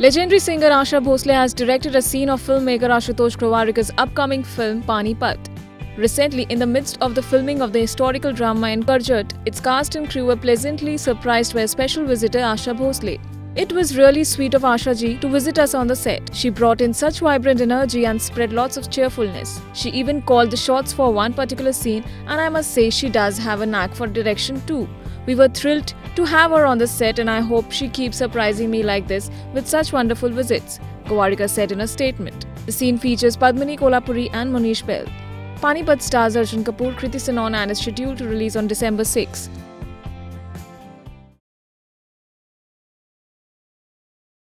Legendary singer Asha Bhosle has directed a scene of filmmaker Ashutosh Gowariker's upcoming film Panipat. Recently, in the midst of the filming of the historical drama in Karjat, its cast and crew were pleasantly surprised by a special visitor, Asha Bhosle. It was really sweet of Asha ji to visit us on the set. She brought in such vibrant energy and spread lots of cheerfulness. She even called the shots for one particular scene, and I must say she does have a knack for direction too. We were thrilled to have her on the set, and I hope she keeps surprising me like this with such wonderful visits, Gowariker said in a statement. The scene features Padmini Kolhapuri and Manish Bahl. Panipat stars Arjun Kapoor, Kriti Sanon and is scheduled to release on December 6.